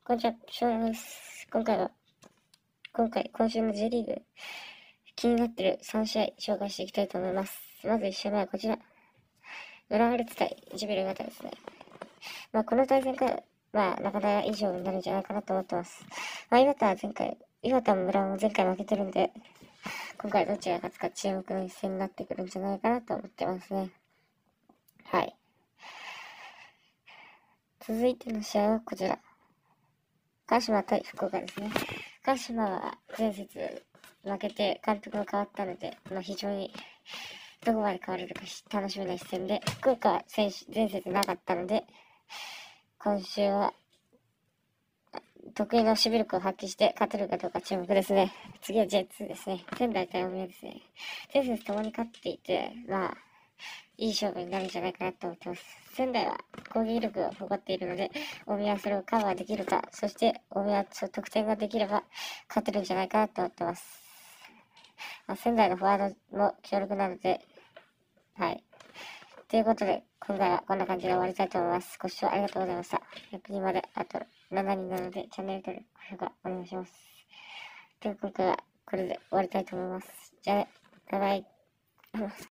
こんにちは、翔太です。今週の J リーグ、気になってる3試合紹介していきたいと思います。まず1試合目はこちら。浦和レッズ対ジベル岩田ですね。この対戦から、なかなかいい勝負になるんじゃないかなと思ってます。岩田も浦和も前回負けてるんで、今回どちらが勝つか注目の一戦になってくるんじゃないかなと思ってますね。はい。続いての試合はこちら。鹿島対福岡ですね。鹿島は前節負けて監督も変わったので、非常にどこまで変われるか楽しみな一戦で、福岡は前節なかったので、今週は得意の守備力を発揮して勝てるかどうか注目ですね。次は J2 ですね。仙台対大宮ですね。前節共に勝っていて、いい勝負になるんじゃないかなと思ってます。仙台は攻撃力を誇っているので、大宮はそれをカバーできるか、そして大宮は得点ができれば勝てるんじゃないかなと思ってます。仙台のフォワードも強力なので、はい。ということで、今回はこんな感じで終わりたいと思います。ご視聴ありがとうございました。100人まであと7人なので、チャンネル登録、高評価お願いします。では今回はこれで終わりたいと思います。じゃあね、バイバイ。